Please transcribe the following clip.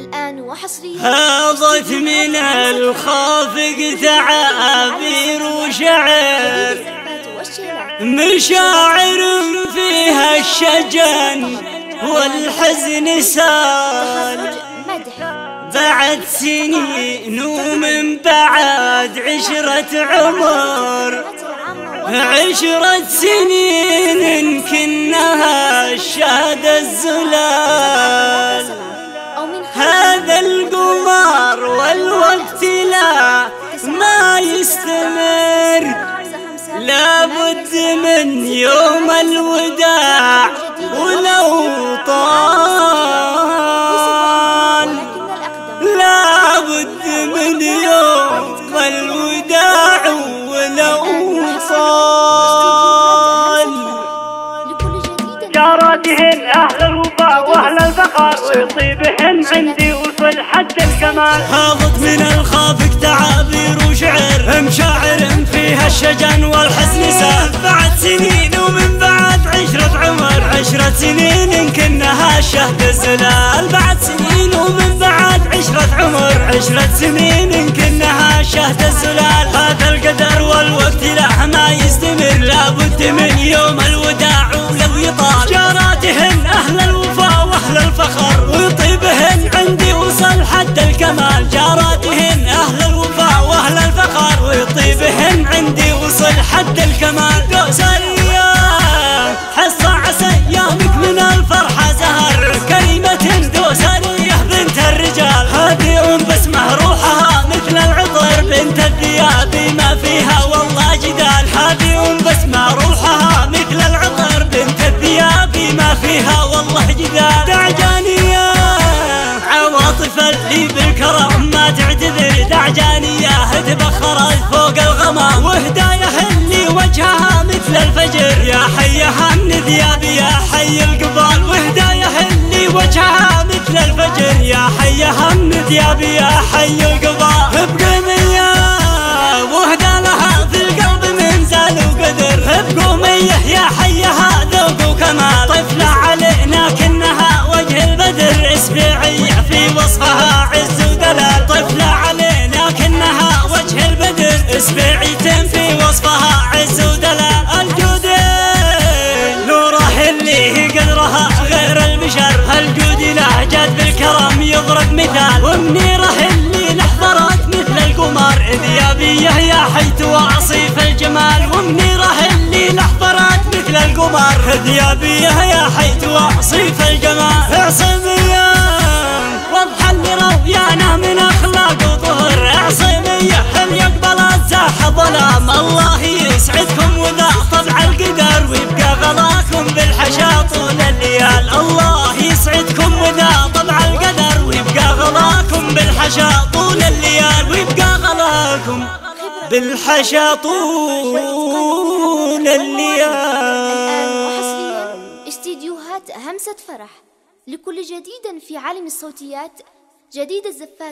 الآن وحصريا هاضت من الخافق تعابير وشعر، مشاعر فيها الشجن والحزن سال، بعد سنين ومن بعد عشرة عمر، 10 سنين كنها الشهد الزلال. هذا القمر والوقت لا ما يستمر، لابد من يوم الوداع ولو طال، لابد من يوم الوداع ولو طال. جاراتهن أهل الوفاء وأهل الفخر، ويطيبهن عندي وصل حد الكمال. هاضت من الخافق تعابير وشعر، مشاعر فيها الشجن والحزن سال، بعد سنين ومن بعد 10 عمر، 10 سنين كنها الشهد الزلال. بعد سنين ومن بعد 10 عمر، 10 سنين كنها الشهد الزلال. هذا القدر والوقت لا ما يستمر، لابد من يوم الوداع ولو يطال. جاراتهن أهل الوفاء وأهل الفخر، ويطيبهن عندي وصل حد الكمال. جاراتهن أهل الوفاء وأهل الفخر، ويطيبهن عندي وصل حد الكمال. دوس الأيام حصة عسى أيامك من الفرحة زهر، كريمة دوسانية بنت الرجال. هذه بسمة روحها مثل العطر، بنت الثياب ما فيها والله جدال. هذه بسمة روحها مثل العطر، بنت الثياب ما فيها والله جدال. دعجانية عواطف اللي بالكرم ما تعتذر، دعجانية تبخرت فوق الغمام، وهدايا اللي وجهها مثل الفجر. يا حيها من ثيابي يا حي القبال، وهدايا اللي وجهها مثل الفجر. يا حيها من ثيابي يا حي القبال. بقومية وهدى لها في القلب من زال وقدر، بقومية يا حيها ذوق وكمال. طفلة علينا كنها وجه البدر، اسبيعية في وصفها عز ودلال. طفلة علينا كنها وجه البدر، اسبيعية في وصفها عز ودلال. الجودين نوره اللي قدرها غير البشر، الجود له جاد بالكرم يضرب مثال. ومنيره اللي نحضرت مثل القمر، ذيابيه يا حيت واصيف الجمال. ومنيره اللي نحضرت مثل القمر، ذيابيه يا حيت واصيف الجمال. عصيميه واضحه اللي رويانا من اخلاق وطهر، عصيميه اللي يقبلت زاح ظلام. الله يسعدكم وذا طبع القدر، ويبقى غلاكم بالحشا طول الليال. الله يسعدكم وذا طبع القدر، ويبقى غلاكم بالحشا طول الليال. ويبقى غلاكم بالحشا طول الليال. استديوهات همسة فرح، لكل جديد في عالم الصوتيات. جديد الزفات.